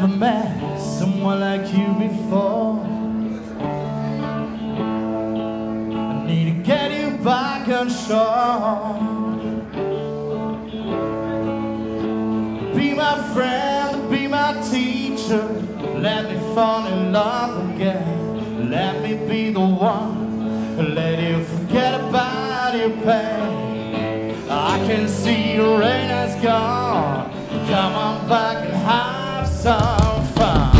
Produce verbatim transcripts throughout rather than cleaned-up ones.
never met someone like you before. I need to get you back on shore. Be my friend, be my teacher. Let me fall in love again. Let me be the one. Let you forget about your pain. I can see the rain has gone. Come on back and have some fun.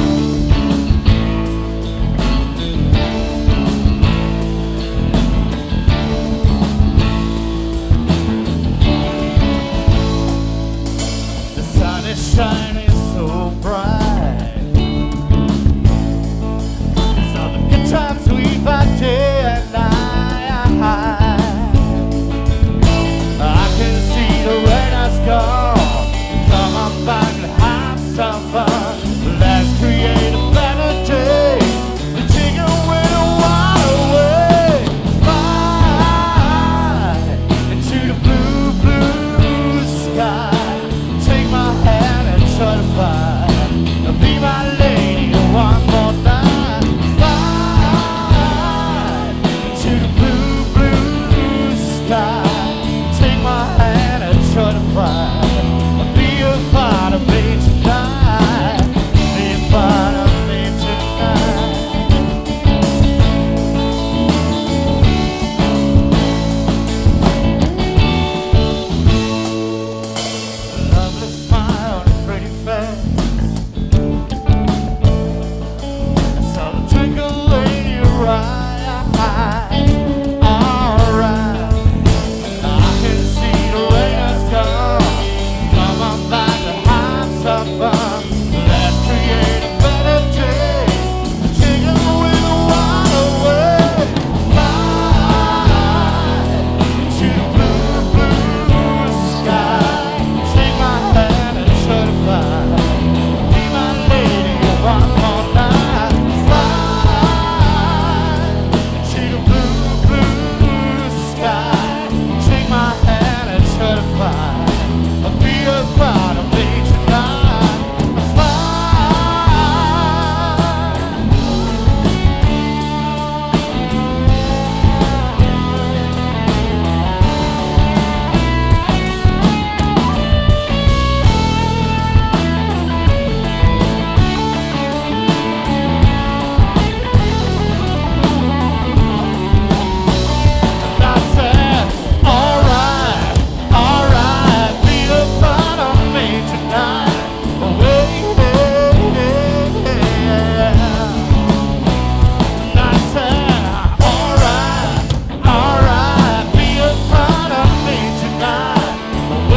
The sun is shining so bright. It's all the good times we've had day and night. I can see the rain has gone. Come on back and have some fun. Let's create a better day. Take away the water away. Fly into the blue, blue sky. Take my hand and try to fly. Be my lady one more night. Fly into the blue, blue sky. Take my hand and try to fly. Be a part of me tonight. Be a part of me tonight. A lovely smile on a pretty face. I saw the twinkle in your eye. Alright, I can see the rain has gone. Come on back and have some fun. Let's create a better day. Take away the water away. Fly into the blue, blue sky. Take my hand and try to fly. Be my lady one more night. Fly into the blue, blue sky. Take my hand and try to fly. Be a part of me tonight. Fly. I said, alright, alright, be a part of me tonight. Oh, yeah. I said, alright, alright, be a part of me tonight. Oh,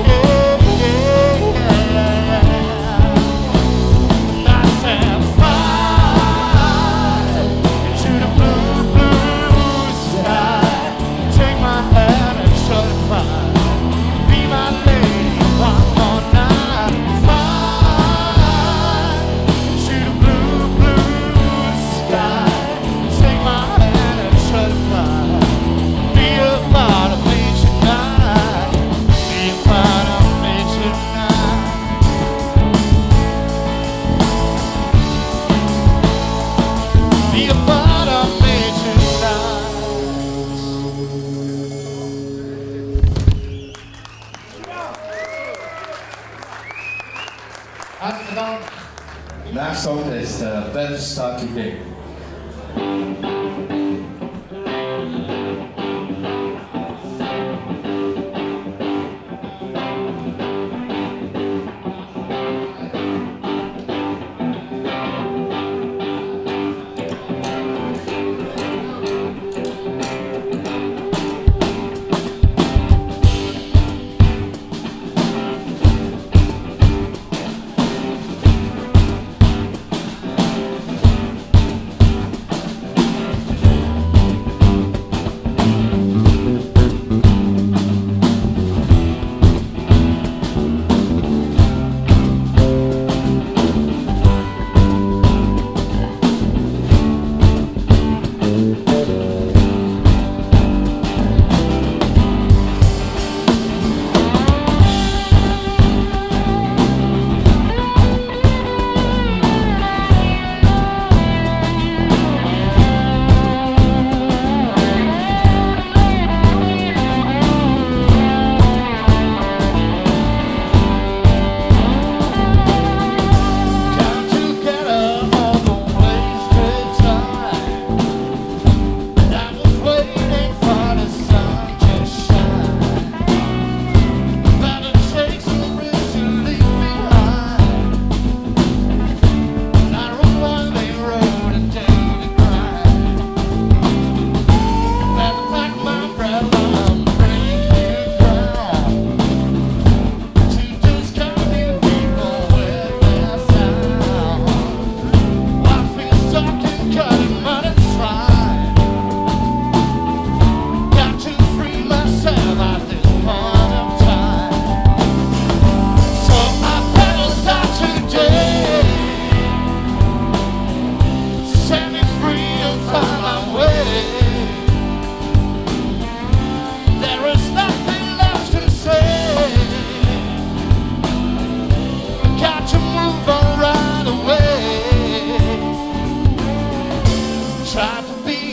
yeah. I said, fly into the blue, blue sky. Take my hand and try to fly. Be my lady one more night. Fly into the blue, blue sky. Take my hand and try to fly. Be a part of me tonight. Be a part of me tonight. Be a part of me tonight. Hartelijk bedankt. Next song is uh, Better Start Today.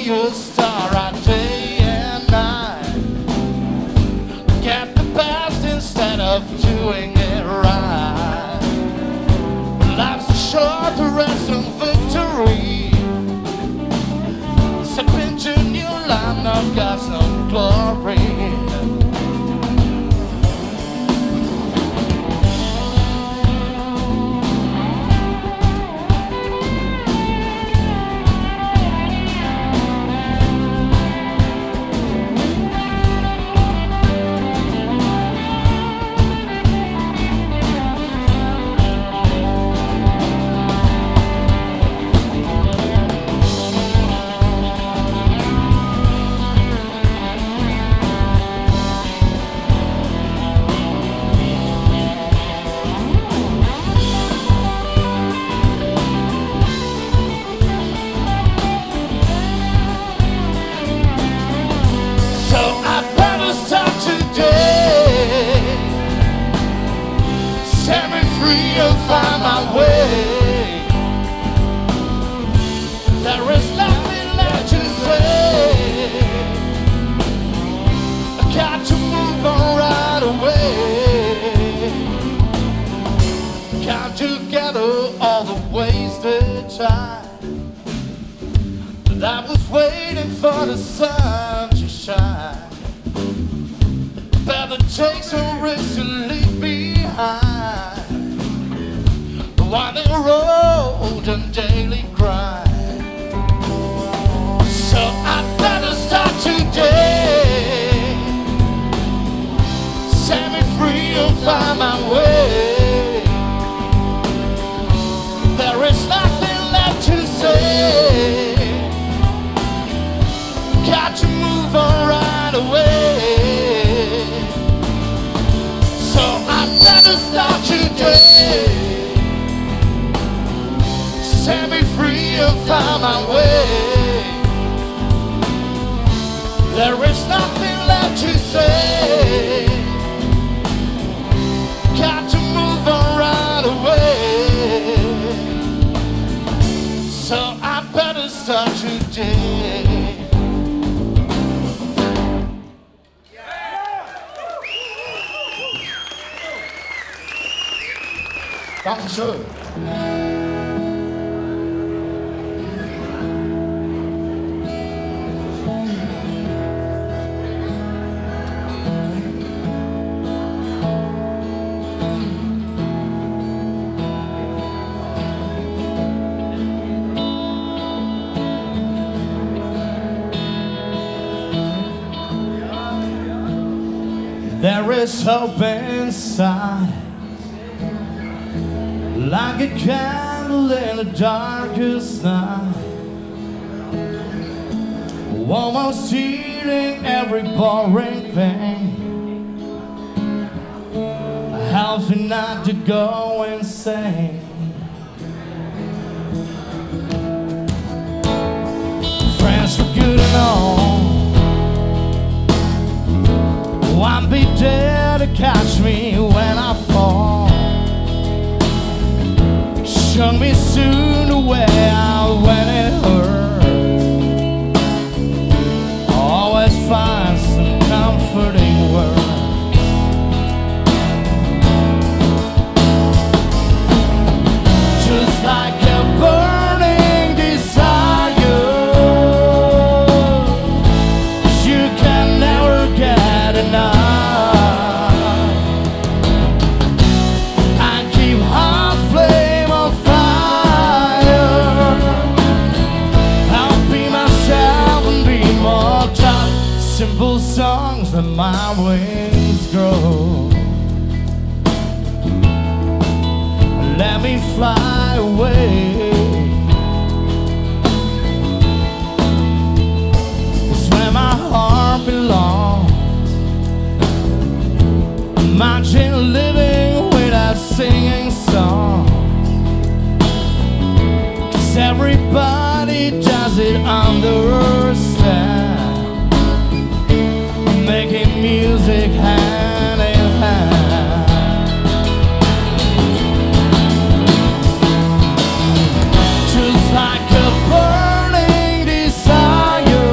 be a star right day and night. Get the best instead of doing it right. Life's a short to rest on victory. Step into new line of God's own glory. Find my way. There is nothing left to say. I got to move on right away. Count together all the wasted time that was waiting for the sun to shine. Better take some risks and leave behind winding road and daily grind. So I better start today. Set me free and find my way. There is nothing left to say. Got to move on right away. So I better start today. Set me free and find my way. There is nothing left to say. Got to move on right away. So I better start today. Dankeschön. There is hope inside, like a candle in the darkest night, almost healing every boring pain, helping not to go insane. Friends for good and all, I'll be there to catch me when I fall. Show me soon the way out when it hurts. Always find some comforting words. Just like a burning desire, you can never get enough. Simple songs that my wings grow. Let me fly away. It's where my heart belongs. Imagine living without singing songs, 'cause everybody does it understand. Making music hand in hand. Just like a burning desire,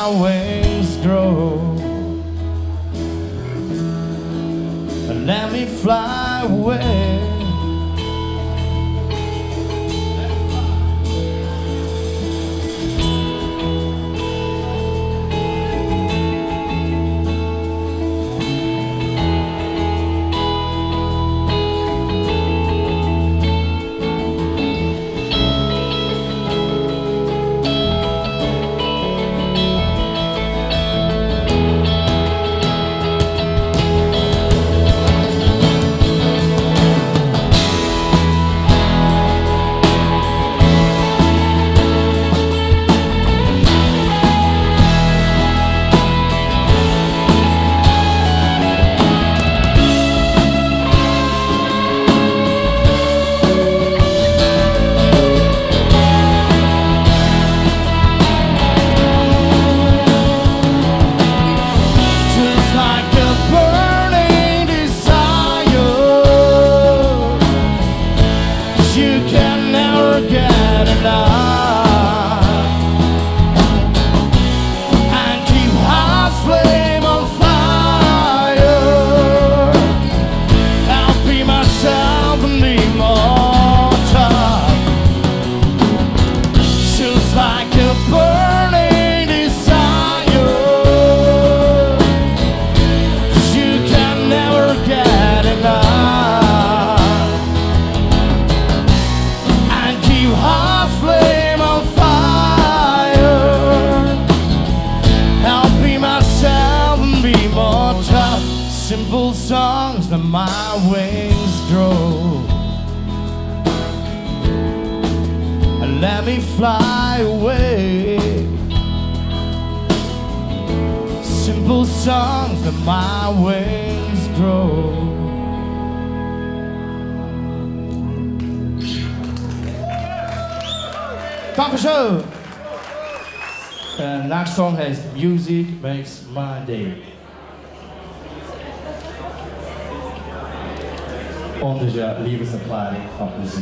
my wings grow. Let me fly away. Simple songs that my wings grow, and let me fly away. Simple songs that my wings grow. Dankeschön. And next song has Music Makes My Day. On deze liefdesverklaring van muziek.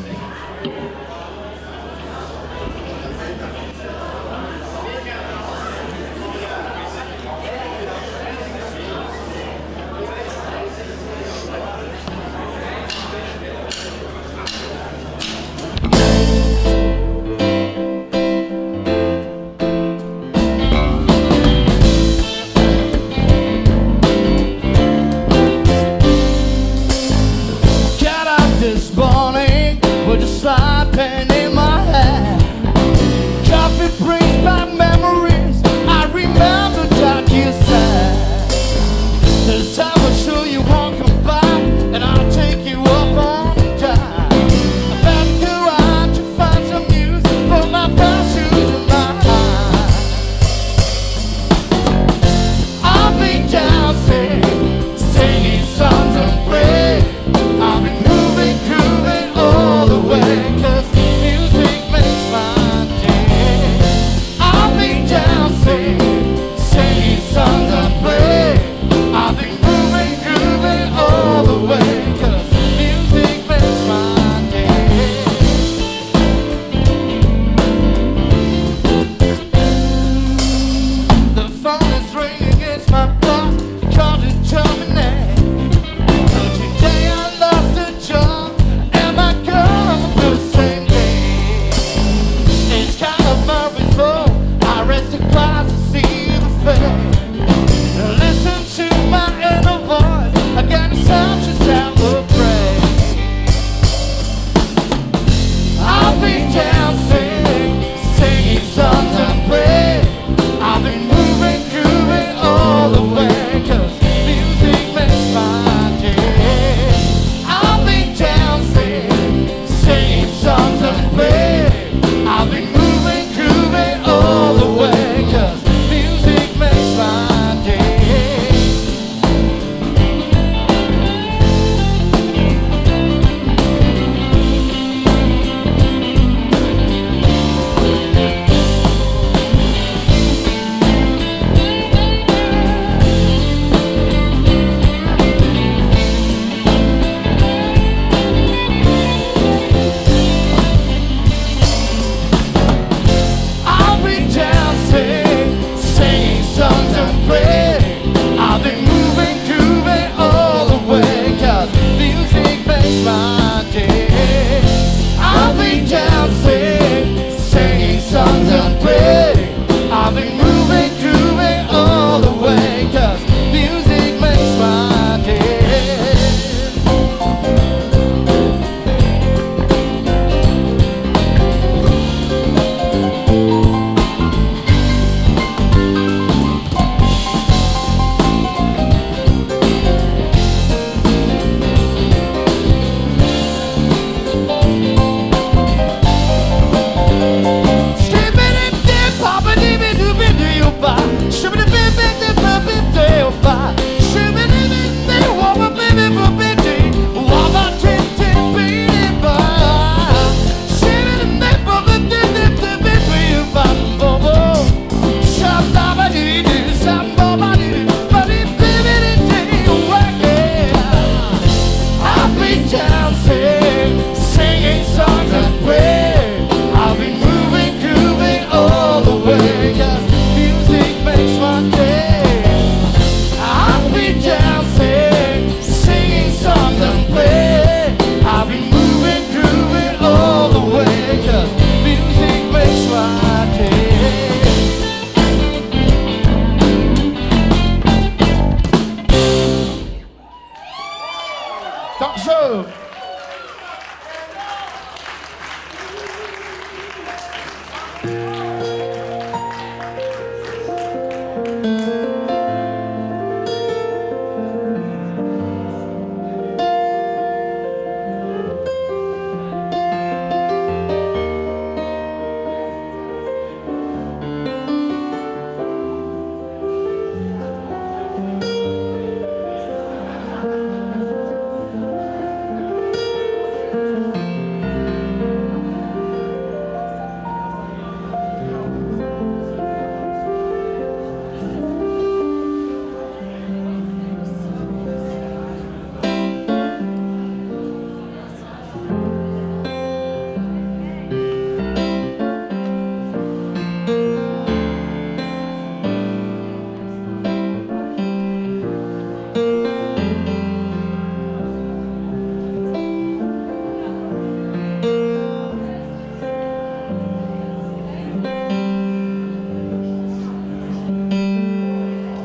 This morning with a slide pen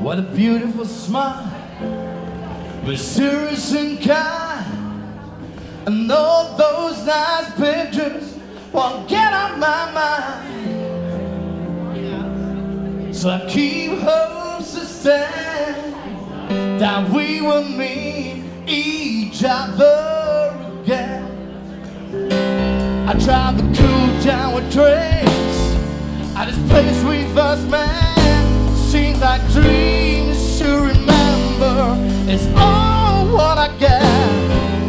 What a beautiful smile, but serious and kind. And all those nice pictures won't get out my mind. So I keep hope to stand that we will meet each other again. I drive the cool downward trains at this place we first met. Seems like dreams to remember is all what I get.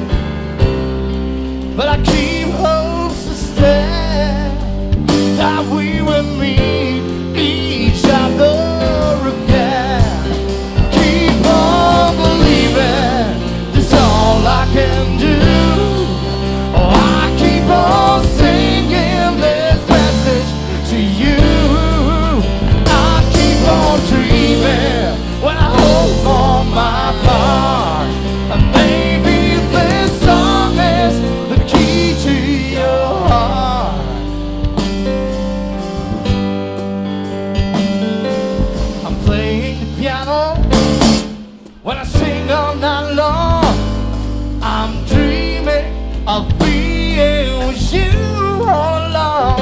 But I keep hopes to stand that we will meet each other again. Keep on believing, that's all I can do. Oh, I keep on singing this message to you. I keep on dreaming when I hope for my part. And maybe this song is the key to your heart. I'm playing the piano when I sing all night long. I'm dreaming of being with you all along.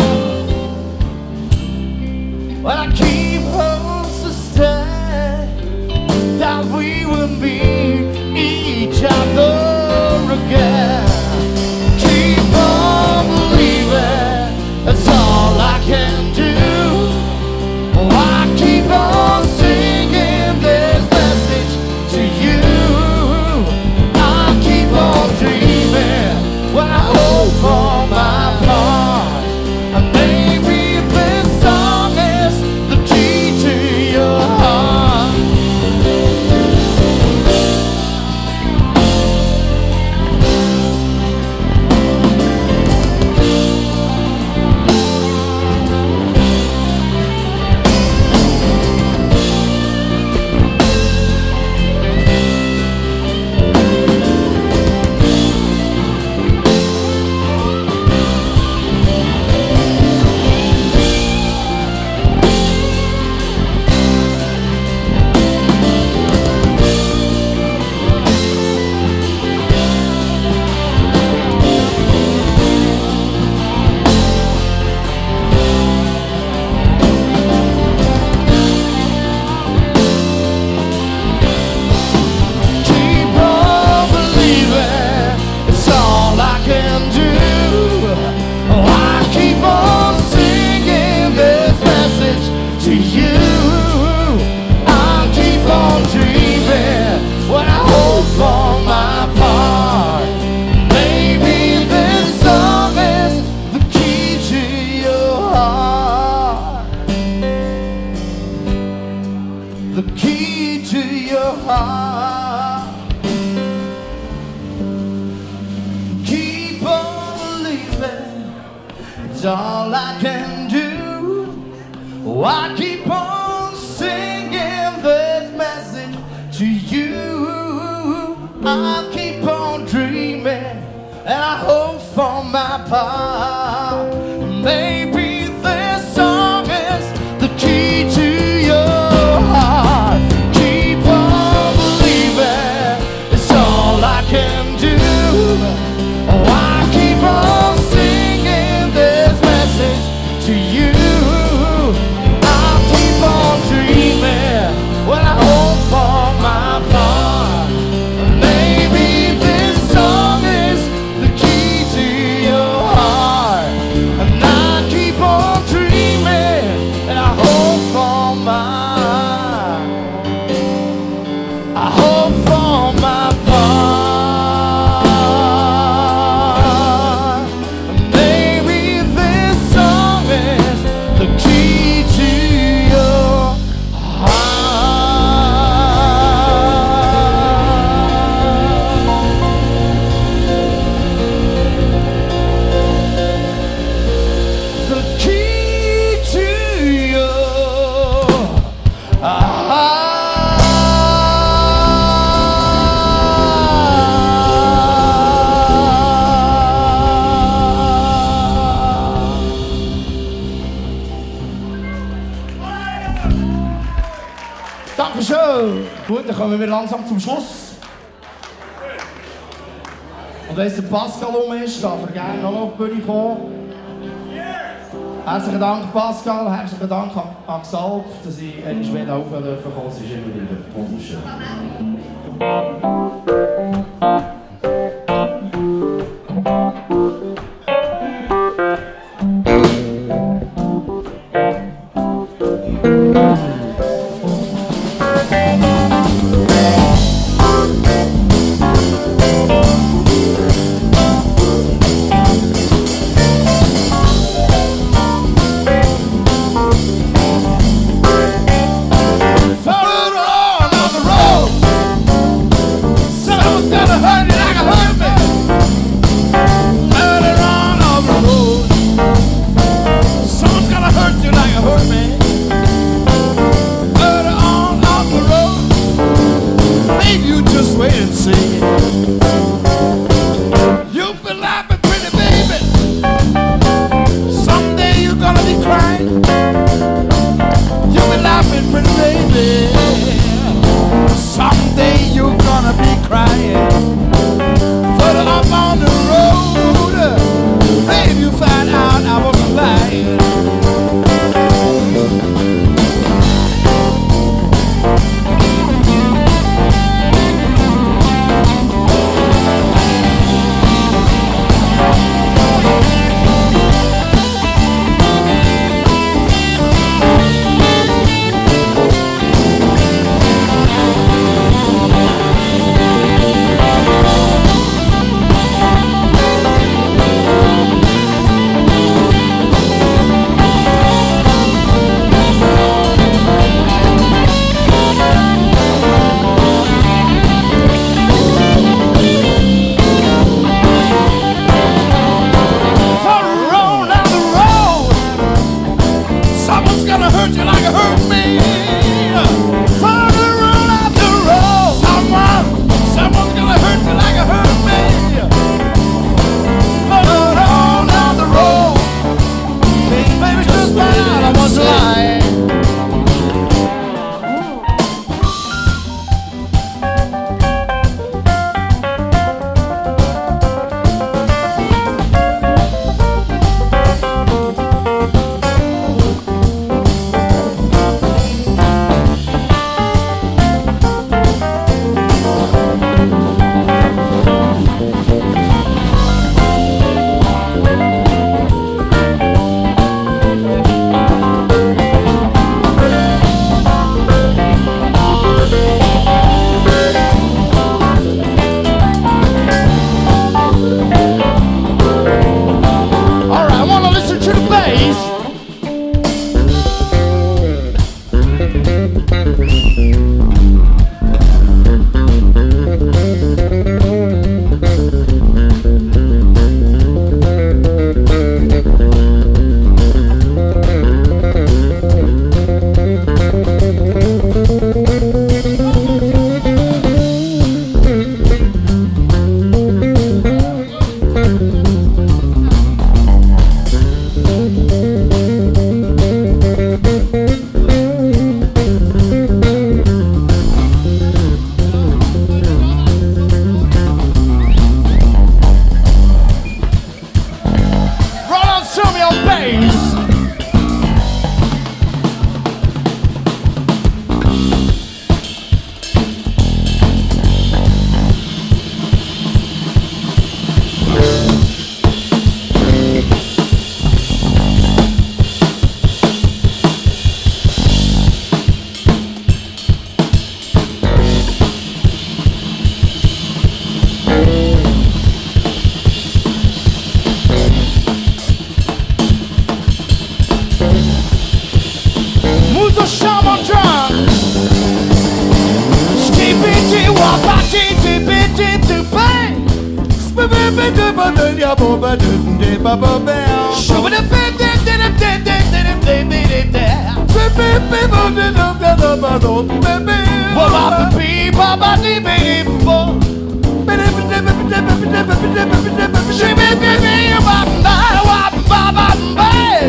But I keep hopes to stand that we will meet each other again. Keep on believing, that's all I can do. Oh, I keep on singing this message to you. I keep on dreaming when I hope for my part. And maybe this song is the key to your heart. Keep on believing, it's all I can do. Oh, I keep on singing this message to you. I keep on dreaming when I hope for my part. Maybe this song is the key to your heart. The key to your heart. Keep on believing, it's all I can do. Oh, I keep on singing this message to you. I keep on dreaming, and I hope for my part. Maybe this song is the key to your heart. Keep on believing, it's all I can do. Oh, I keep on singing this message to you. I keep on dreaming when I hope for my part. Maybe this song is the key to your heart. And I keep gut, dann kommen wir langsam zum Schluss. Und wenn es der Pascal um ist, darf er gerne noch auf die Bühne kommen. Herzlichen Dank Pascal, herzlichen Dank an, an Xalp, dass ich einmal mehr aufhören dürfen. Es ist immer wieder wunderschön.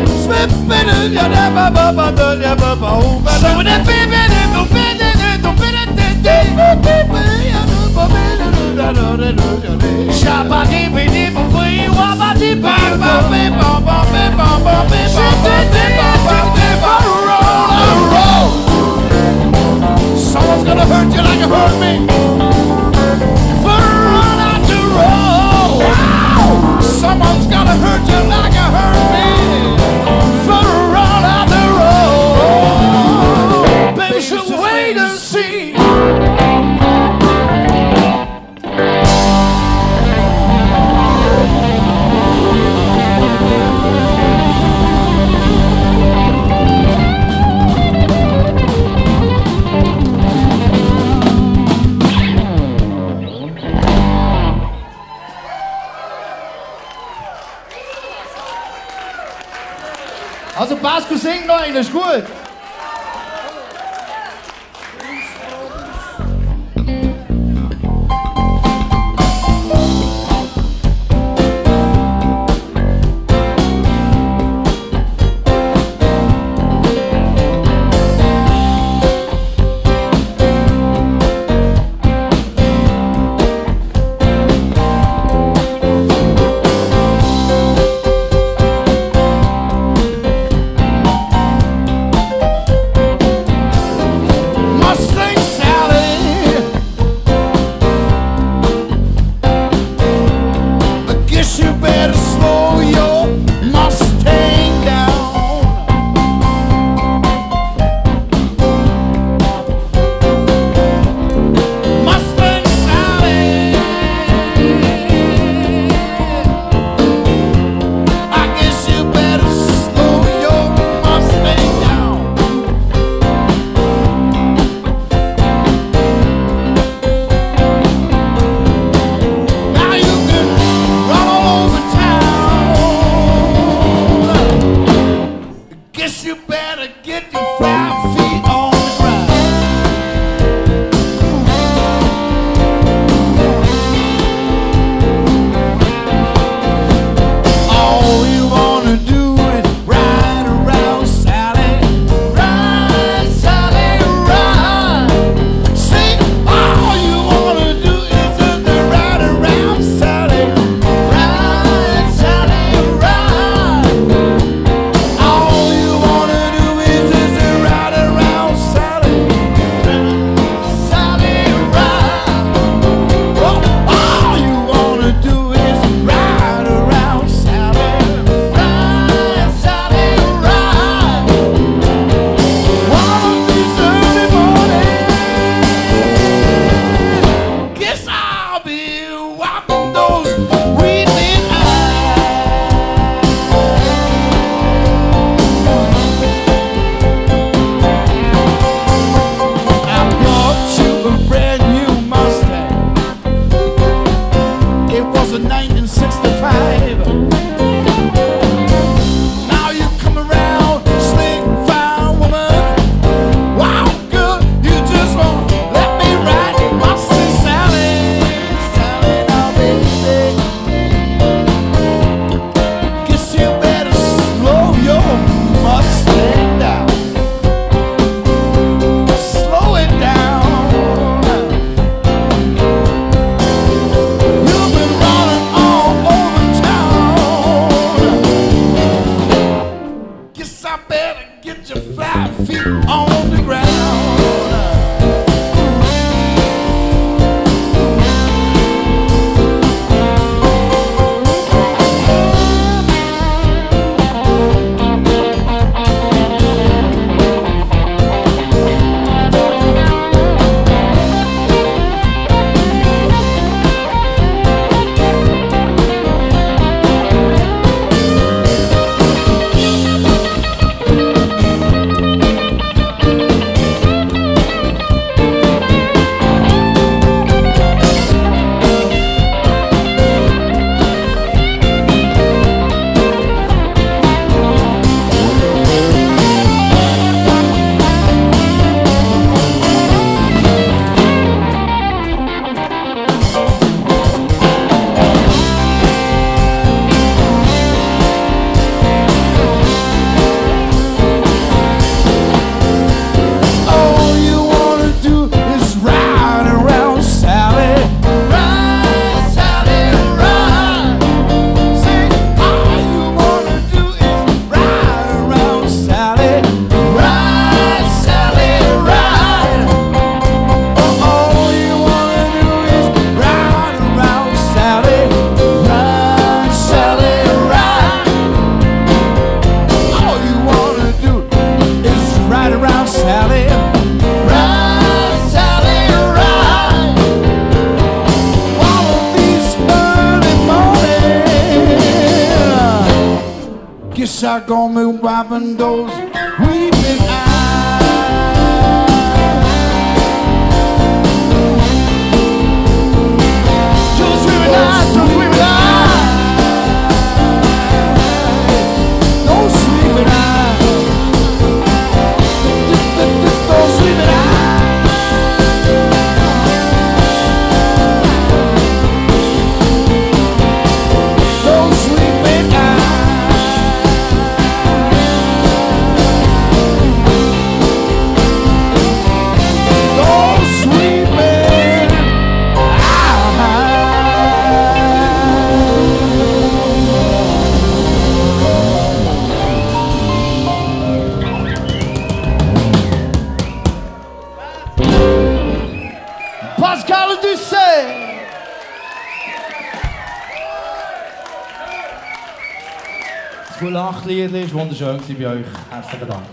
Don't Someone's gonna hurt you like you hurt me. Run out the road. Someone's gonna hurt you like you hurt me. Run out the road. Baby, should wait and see. Also Basco singt noch einen, ist gut. like on me wiping those weeping eyes. Those weeping eyes, those weeping eyes, those weeping eyes, those weeping eyes. Pascal Doucet. Das gute Lachlied ist wunderschön bei euch. Herzlichen Dank.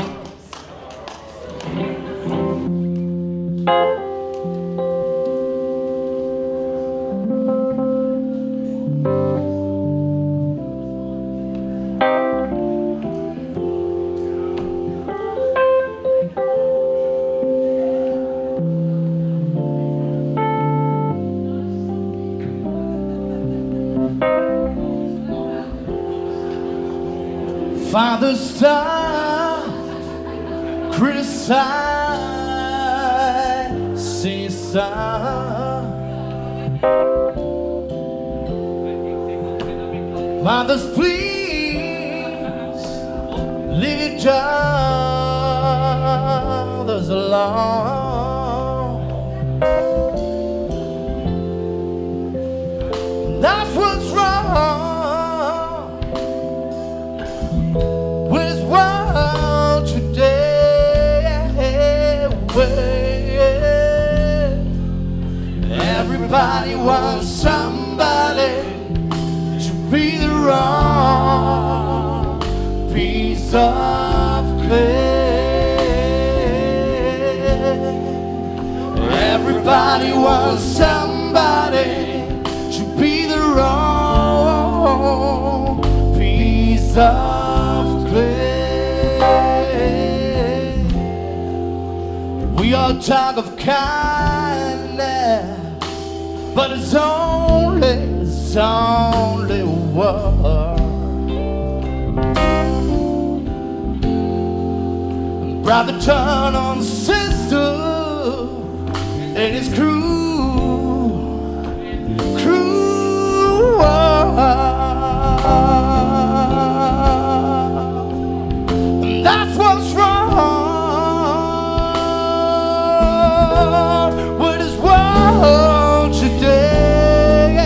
Father, stop, criticize, say stop. Mothers, please leave your daughters alone. That's what's wrong. Everybody wants somebody to be the wrong piece of clay. Everybody wants somebody to be the wrong piece of clay. We all talk of kindness, but it's only, it's only a word. Brother turn on sister, and it's cruel, cruel world. And that's what's wrong with this world today.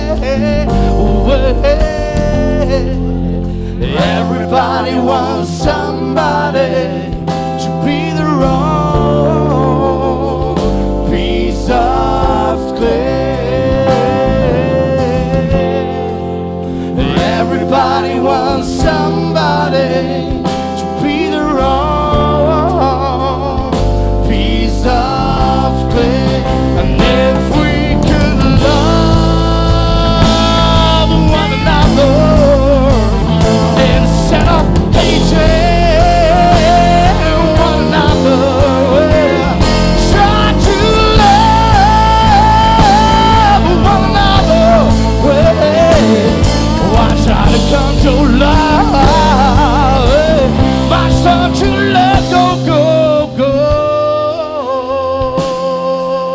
Everybody wants somebody to be the wrong piece of clay. Everybody wants somebody to be the wrong piece of clay. And if we could love one another instead of hating one another, try to love one another. Why try to control love? Why start to let go, go, go?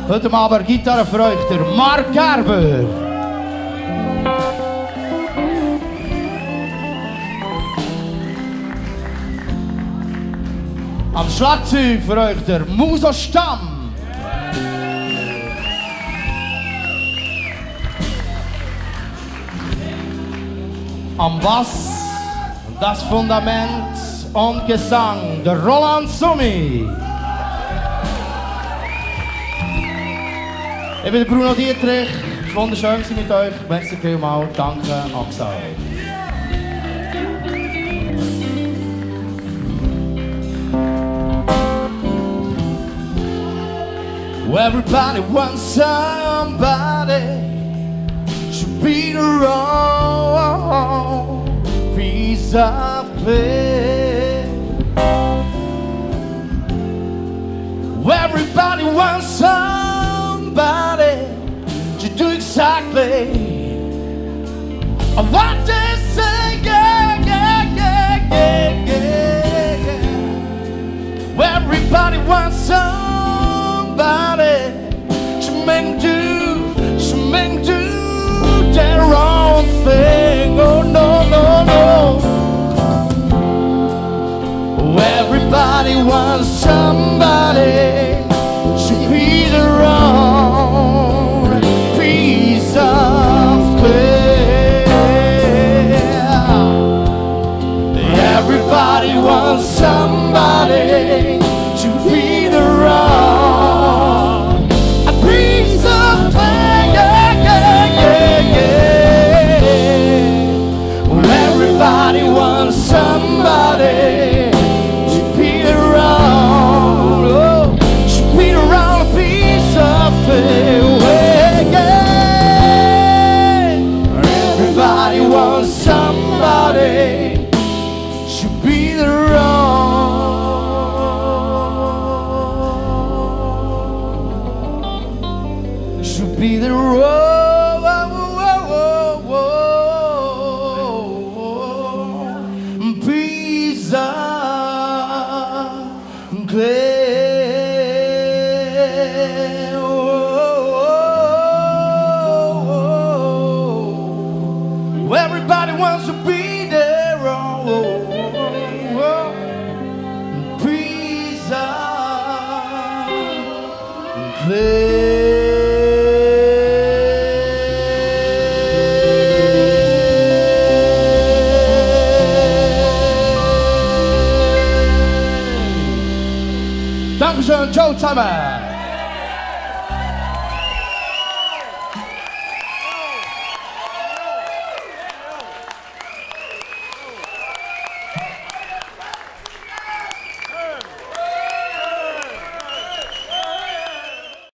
Heute Abend Gitarre für euch, der Mark Gerber. Am Schlagzeug für euch, der Muso Stamm. Am Bass, das Fundament und Gesang, der Roland Summi. Ich bin Bruno Dietrich, es war wunderschön mit euch. Merci vielmals, danke, Axel. Everybody wants somebody to be the wrong piece of clay. Everybody wants somebody to do exactly what they say. Yeah, yeah, yeah, yeah, yeah, yeah. Everybody wants somebody to make do, to make do their own thing. Oh no, no, no. Everybody wants somebody to be the wrong piece of clay. Everybody wants somebody to be the wrong piece of clay. Yeah, yeah, yeah, yeah. Everybody wants somebody be the road piece of clay. Everybody wants to be their own piece of clay. Dankeschön, ciao zusammen!